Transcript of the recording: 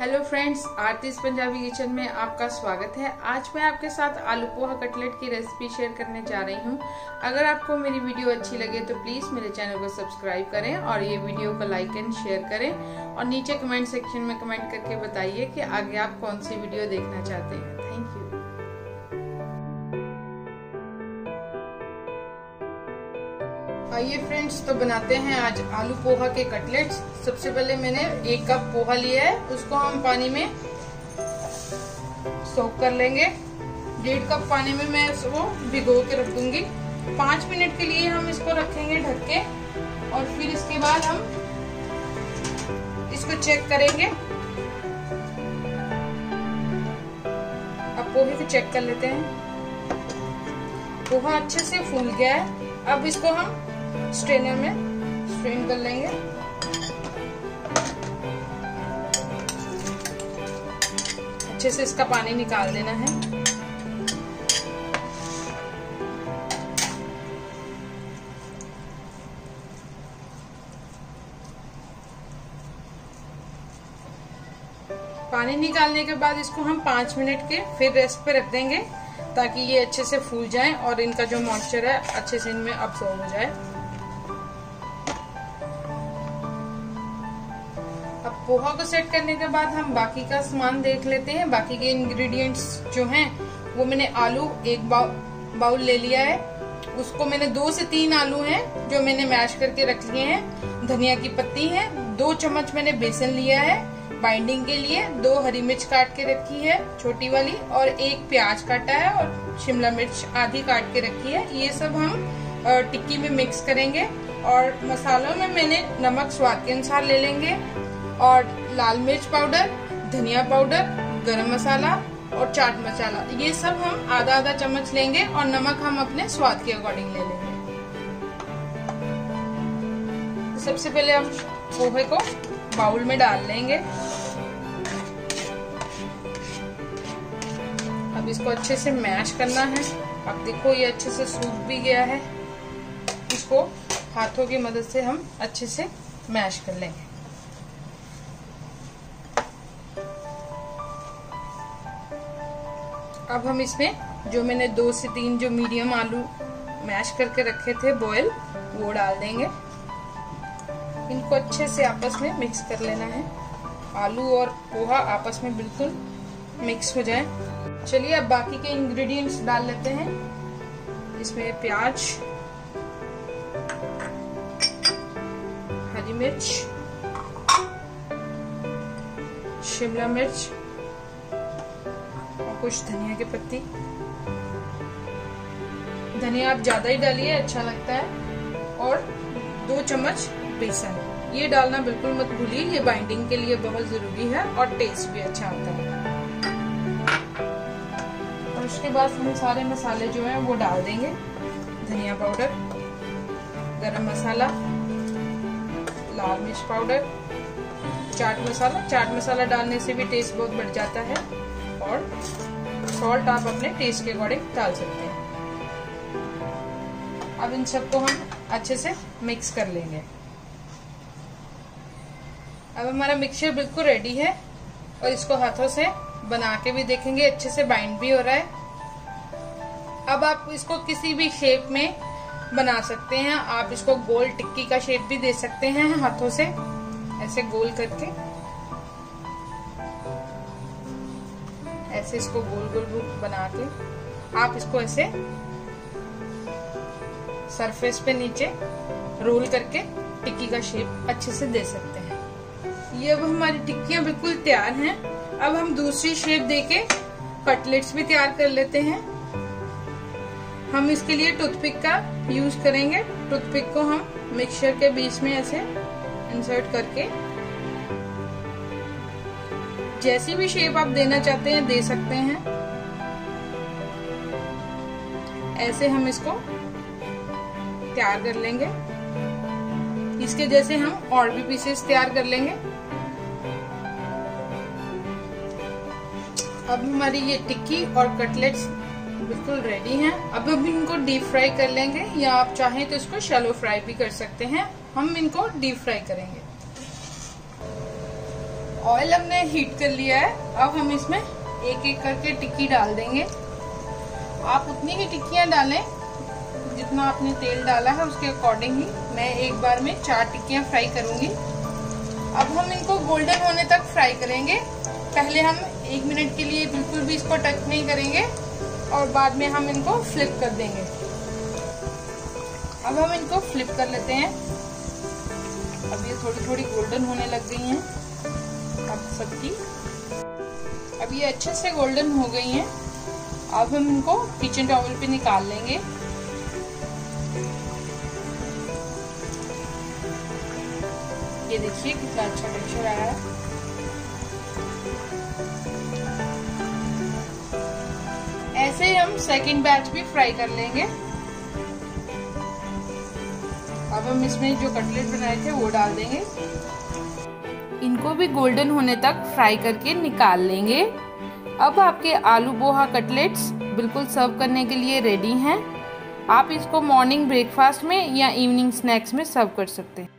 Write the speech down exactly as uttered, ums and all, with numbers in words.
Hello friends, Aarti's Punjabi kitchen में आपका स्वागत है। आज मैं आपके साथ आलू पोहा कटलेट की रेसिपी शेयर करने जा रही हूं। अगर आपको मेरी वीडियो अच्छी लगे तो प्लीज मेरे चैनल को सब्सक्राइब करें और ये वीडियो को लाइक एंड शेयर करें और नीचे कमेंट सेक्शन में कमेंट करके बताइए कि आगे आप कौन सी वीडियो देखना चाहते हैं। Thank you. आइए फ्रेंड्स, तो बनाते हैं आज आलू पोहा के कटलेट्स। सबसे पहले मैंने एक कप पोहा लिया है, उसको हम पानी में सोक कर लेंगे। डेढ़ कप पानी में मैं इसको भिगो के रख दूंगी। पांच मिनट के लिए हम इसको रखेंगे ढक के और फिर इसके बाद हम इसको चेक करेंगे। अब पोहे को चेक कर लेते हैं। पोहा अच्छे से फूल गया है। अब इसको हम स्ट्रेनर में स्ट्रेन कर लेंगे। अच्छे से इसका पानी निकाल देना है। पानी निकालने के बाद इसको हम पांच मिनट के फिर रेस्ट पे रख देंगे ताकि ये अच्छे से फूल जाएं और इनका जो मॉइस्चर है अच्छे से इनमें अब्सॉर्ब हो जाए। अब पोहा को सेट करने के बाद हम बाकी का सामान देख लेते हैं। बाकी के इंग्रेडिएंट्स जो हैं वो मैंने आलू एक बाउल ले लिया है। उसको मैंने दो से तीन आलू हैं जो मैंने मैश करके रख लिए हैं। धनिया की पत्ती है। दो चम्मच मैंने बेसन लिया है बाइंडिंग के लिए। दो हरी मिर्च काट के रखी है छोटी वाली और एक प्याज काटा है और शिमला मिर्च आधी काट के रखी है। ये सब हम टिक्की में मिक्स करेंगे। और मसालों में मैंने नमक स्वाद के अनुसार ले लेंगे और लाल मिर्च पाउडर, धनिया पाउडर, गरम मसाला और चाट मसाला, ये सब हम आधा आधा चम्मच लेंगे और नमक हम अपने स्वाद के अकॉर्डिंग ले लेंगे। तो सबसे पहले हम पोहे को बाउल में डाल लेंगे। अब इसको अच्छे से मैश करना है। अब देखो ये अच्छे से सूख भी गया है। इसको हाथों की मदद से हम अच्छे से मैश कर लेंगे। अब हम इसमें जो मैंने दो से तीन जो मीडियम आलू मैश करके रखे थे बॉयल, वो डाल देंगे। इनको अच्छे से आपस में मिक्स कर लेना है। आलू और पोहा आपस में बिल्कुल मिक्स हो जाए। चलिए अब बाकी के इंग्रेडिएंट्स डाल लेते हैं। इसमें प्याज, हरी मिर्च, शिमला मिर्च और कुछ धनिया की पत्ती। धनिया आप ज्यादा ही डालिए, अच्छा लगता है। और दो चम्मच बेसन, ये डालना बिल्कुल मत भूलिए, ये बाइंडिंग के लिए बहुत जरूरी है और टेस्ट भी अच्छा आता है। और उसके बाद हम सारे मसाले जो हैं वो डाल देंगे। धनिया पाउडर, गरम मसाला, लाल मिर्च पाउडर, चाट मसाला। चाट मसाला डालने से भी टेस्ट बहुत बढ़ जाता है। और सॉल्ट आप अपने टेस्ट के अकॉर्डिंग डाल सकते हैं। अब इन सबको हम अच्छे से मिक्स कर लेंगे। अब हमारा मिक्सचर बिल्कुल रेडी है और इसको हाथों से बना के भी देखेंगे, अच्छे से बाइंड भी हो रहा है। अब आप इसको किसी भी शेप में बना सकते हैं। आप इसको गोल टिक्की का शेप भी दे सकते हैं हाथों से, ऐसे गोल करके। ऐसे इसको गोल गोल बना के आप इसको ऐसे सरफेस पे नीचे रोल करके टिक्की का शेप अच्छे से दे सकते हैं। ये अब हमारी टिक्कियां बिल्कुल तैयार हैं। अब हम दूसरी शेप देके कटलेट्स भी तैयार कर लेते हैं। हम इसके लिए टूथपिक का यूज करेंगे। टूथपिक को हम मिक्सचर के बीच में ऐसे इंसर्ट करके जैसी भी शेप आप देना चाहते हैं दे सकते हैं। ऐसे हम इसको तैयार कर लेंगे। इसके जैसे हम और भी पीसेस तैयार कर लेंगे। अब हमारी ये टिक्की और कटलेट्स बिल्कुल रेडी हैं। अब हम इनको डीप फ्राई कर लेंगे, या आप चाहें तो इसको शैलो फ्राई भी कर सकते हैं। हम इनको डीप फ्राई करेंगे। ऑयल हमने हीट कर लिया है। अब हम इसमें एक एक करके टिक्की डाल देंगे। आप उतनी ही टिक्कियां डालें जितना आपने तेल डाला है, उसके अकॉर्डिंग ही। मैं एक बार में चार टिक्कियां फ्राई करूंगी। अब हम इनको गोल्डन होने तक फ्राई करेंगे। पहले हम एक मिनट के लिए बिल्कुल भी इसको टच नहीं करेंगे और बाद में हम इनको फ्लिप कर देंगे। अब हम इनको फ्लिप कर लेते हैं। अब ये थोड़ी थोड़ी गोल्डन होने लग गई हैं अब सबकी। अब ये अच्छे से गोल्डन हो गई हैं। अब हम इनको किचन टॉवल पे निकाल लेंगे। ये देखिए कितना अच्छा टेक्सचर आया है। ऐसे ही हम सेकंड बैच भी फ्राई कर लेंगे। अब हम इसमें जो कटलेट बनाए थे वो डाल देंगे। इनको भी गोल्डन होने तक फ्राई करके निकाल लेंगे। अब आपके आलू पोहा कटलेट्स बिल्कुल सर्व करने के लिए रेडी हैं। आप इसको मॉर्निंग ब्रेकफास्ट में या इवनिंग स्नैक्स में सर्व कर सकते हैं।